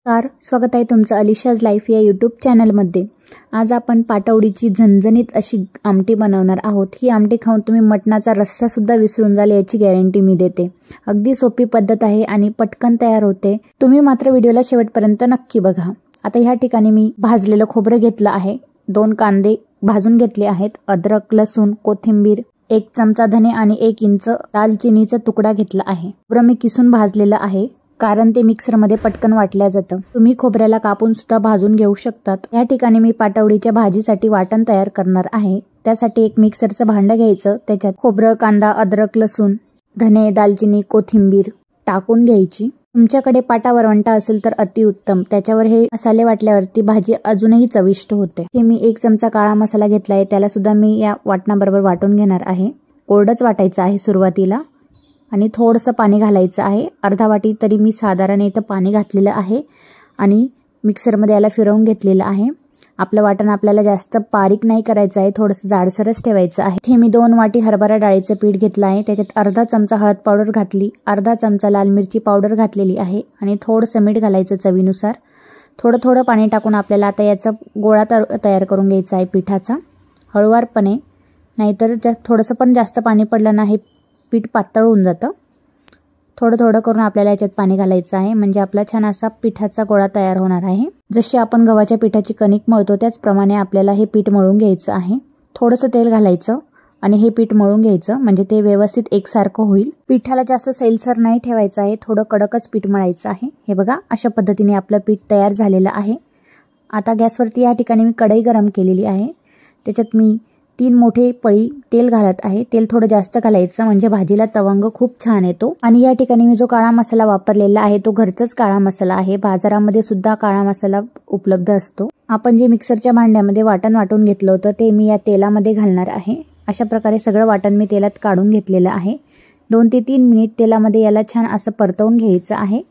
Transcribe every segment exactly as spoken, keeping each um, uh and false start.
नमस्कार, स्वागत आहे तुमचं अलिशाज लाईफ या यूट्यूब चॅनलमध्ये। आज आपण पाटवडीची झणझणीत अशी आमटी बनवणार आहोत। ही आमटी खाऊन तुम्ही मटणाचा रस्सा सुद्धा विसरून जाल याची गॅरंटी मी देते। अगदी सोपी पद्धत आहे आणि पटकन तयार होते। तुम्ही मात्र व्हिडिओला शेवटपर्यंत नक्की बघा। आता ह्या ठिकाणी मी भाजलेलं खोबरं घेतलं आहे, दोन कांदे भाजून घेतले आहेत, अद्रक, लसूण, कोथिंबीर, एक चमचा धने आणि एक इंच दालचिनीचा तुकडा घेतला आहे। खोबरं मी किसून भाजलेलं आहे कारण ते मिक्सर मध्ये पटकन वाटल्या जातं। तुम्ही खोबऱ्याला कापून सुद्धा भाजून घेऊ शकतात। या ठिकाणी मी पाटवडीच्या भाजीसाठी वाटण तयार करणार आहे। त्यासाठी एक मिक्सरचं भांडं घ्यायचं, त्याच्यात खोबरं, कांदा, अद्रक, लसूण, धने, दालचिनी, कोथिंबीर टाकून घ्यायची। तुमच्याकडे पाटा वरवंटा असेल तर अतिउत्तम, त्याच्यावर हे मसाले वाटल्यावरती भाजी अजूनही चविष्ट होते। हे मी एक चमचा काळा मसाला घेतलाय, त्याला सुद्धा मी या वाटणाबरोबर वाटून घेणार आहे। कोरडच वाटायचं आहे सुरुवातीला आणि थोडंसं पाणी घालायचं आहे। अर्धा वाटी तरी मी साधारण इथं पाणी घातलेलं आहे आणि मिक्सरमध्ये याला फिरवून घेतलेलं आहे। आपलं वाटण आपल्याला जास्त बारीक नाही करायचं आहे, थोडंसं जाडसरच ठेवायचं आहे। हे मी दोन वाटी हरभरा डाळीचं पीठ घेतलं आहे, त्याच्यात अर्धा चमचा हळद पावडर घातली, अर्धा चमचा लाल मिरची पावडर घातलेली आहे आणि थोडंसं मीठ घालायचं चवीनुसार। थोडं थोडं पाणी टाकून आपल्याला आता याचा गोळा तयार करून घ्यायचा आहे पिठाचा, हळूवारपणे, नाहीतर थोडंसं पण जास्त पाणी पडलं नाही पीठ पातळ होऊन जातं। थोडं थोडं करून आपल्याला याच्यात पाणी घालायचं आहे, म्हणजे आपला छान असा पिठाचा गोळा तयार होणार आहे। जशी आपण गव्हाच्या पिठाची कणिक मळतो त्याचप्रमाणे आपल्याला हे पीठ मळून घ्यायचं आहे। थोडंसं तेल घालायचं आणि हे पीठ मळून घ्यायचं, म्हणजे ते व्यवस्थित एकसारखं होईल। पिठाला जास्त सैलसर नाही ठेवायचं आहे, थोडं कडकच पीठ मळायचं आहे। हे बघा, अशा पद्धतीने आपलं पीठ तयार झालेलं आहे। आता गॅसवरती या ठिकाणी मी कढई गरम केलेली आहे, त्याच्यात मी तीन मोठे पळी तेल घालत आहे। तेल थोडं जास्त घालायचं, म्हणजे भाजीला तवंग खूप छान येतो। आणि या ठिकाणी मी जो काळा मसाला वापरलेला आहे तो घरचाच काळा मसाला आहे, बाजारामध्ये सुद्धा काळा मसाला उपलब्ध असतो। आपण जे मिक्सरच्या भांड्यामध्ये वाटण वाटून घेतलं होतं ते मी या तेलामध्ये घालणार आहे। अशा प्रकारे सगळं वाटण मी तेलात काढून घेतलेलं आहे। दोन ते तीन मिनिट तेलामध्ये याला छान असं परतवून घ्यायचं आहे।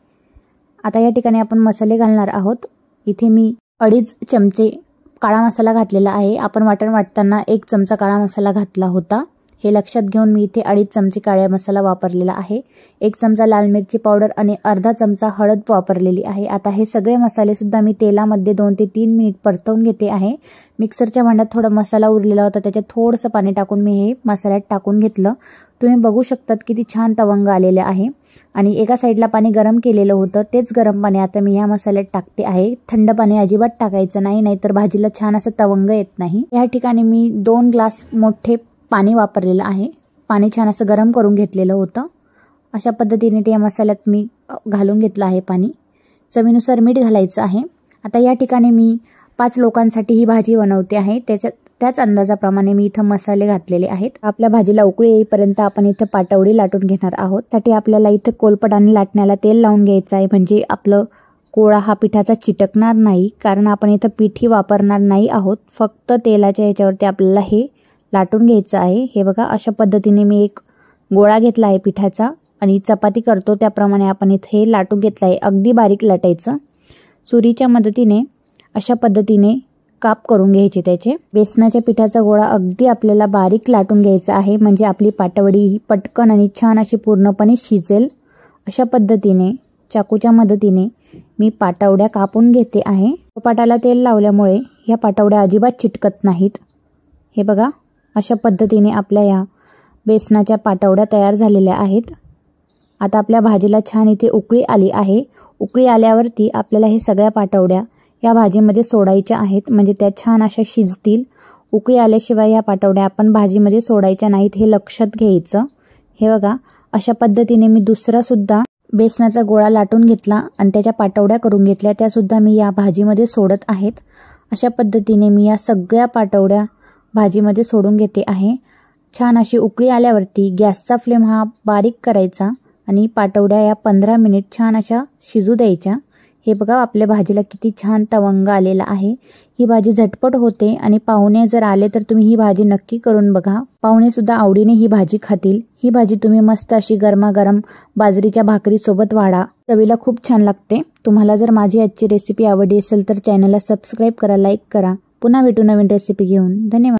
आता या ठिकाणी आपण मसाले घालणार आहोत। इथे मी अडीच चमचे काळा मसाला घातलेला आहे। आपण वाटण वाटताना एक चमचा काळा मसाला घातला होता, हे लक्षात घेऊन मी इथे अडीच चमचे काळा मसाला वापरलेला आहे। एक चमचा लाल मिरची पावडर आणि अर्धा चमचा हळद वापरलेली आहे। आता हे सगळे मसाले सुद्धा मी तेलामध्ये दोन ते तीन मिनिट परतवून घेते आहे। मिक्सरच्या भांड्यात थोडा मसाला उरलेला होता, त्याच्यात थोडंसं पाणी टाकून मी हे मसाल्यात टाकून घेतलं। तुम्ही बघू शकतात किती छान तवंग आलेले आहे। आणि एका साईडला पाणी गरम केलेलं होतं, तेच गरम पाणी आता मी ह्या मसाल्यात टाकते आहे। थंड पाणी अजिबात टाकायचं नाही, नाहीतर भाजीला छान असं तवंग येत नाही। या ठिकाणी मी दोन ग्लास मोठे पाणी वापरलेलं आहे। पाणी छान असं गरम करून घेतलेलं होतं। अशा पद्धतीने ते या मसाल्यात मी घालून घेतलं आहे पाणी। चवीनुसार मीठ घालायचं आहे। आता या ठिकाणी मी पाच लोकांसाठी ही भाजी बनवते आहे, त्याच्यात त्याच अंदाजाप्रमाणे मी इथं मसाले घातलेले आहेत। आपल्या भाजीला उकळी येईपर्यंत आपण इथं पाटवडी लाटून घेणार आहोत। साठी आपल्याला इथं कोलपट आणि लाटण्याला तेल लावून घ्यायचं आहे, म्हणजे आपलं गोळा हा पिठाचा चिटकणार नाही, कारण आपण इथं पीठही वापरणार नाही आहोत, फक्त तेलाच्या ह्याच्यावरती आपल्याला हे लाटून घ्यायचं आहे। हे बघा, अशा पद्धतीने मी एक गोळा घेतला आहे पिठाचा आणि चपाती करतो त्याप्रमाणे आपण इथे लाटून घेतला आहे। अगदी बारीक लाटायचं, सुरीच्या मदतीने अशा पद्धतीने काप करून घ्यायचे त्याचे। बेसनाच्या पिठाचा गोळा अगदी आपल्याला बारीक लाटून घ्यायचा आहे, म्हणजे आपली पाटवडी ही पटकन आणि छान अशी पूर्णपणे शिजेल। अशा पद्धतीने चाकूच्या मदतीने मी पाटवड्या कापून घेते आहे। पाटाला तेल लावल्यामुळे ह्या पाटवड्या अजिबात चिटकत नाहीत। हे बघा, अशा पद्धतीने आपल्या या बेसनाच्या पाटवड्या तयार झालेल्या आहेत। आता आपल्या भाजीला छान इथे उकळी आली आहे। उकळी आल्यावरती आपल्याला हे सगळ्या पाटवड्या या भाजीमध्ये सोडायच्या आहेत, म्हणजे त्या छान अशा शिजतील। उकळी आल्याशिवाय या पाटवड्या आपण भाजीमध्ये सोडायच्या नाहीत, हे लक्षात घ्यायचं। हे बघा, अशा पद्धतीने मी दुसरा सुद्धा बेसनाचा गोळा लाटून घेतला आणि त्याच्या पाटवड्या करून घेतल्या, त्या सुद्धा मी या भाजीमध्ये सोडत आहेत। अशा पद्धतीने मी या सगळ्या पाटवड्या भाजीमध्ये सोडून घेते आहे। छान अशी उकळी आल्यावरती गॅसचा फ्लेम हा बारीक करायचा आणि पाटवड्या या पंधरा मिनिट छान अशा शिजू द्यायच्या। हे बघा, आपल्या भाजीला किती छान तवंग आलेला आहे। ही भाजी झटपट होते आणि पाहुणे जर आले तर तुम्ही ही भाजी नक्की करून बघा, पाहुणे सुद्धा आवडीने ही भाजी खातील। ही भाजी तुम्ही मस्त अशी गरमागरम बाजरीच्या भाकरी सोबत वाढा, चवीला खूप छान लागते। तुम्हाला जर माझी आजची रेसिपी आवडली असेल तर चॅनलला सबस्क्राईब करा, लाईक करा। पुन्हा भेटू नवीन रेसिपी घेऊन। धन्यवाद।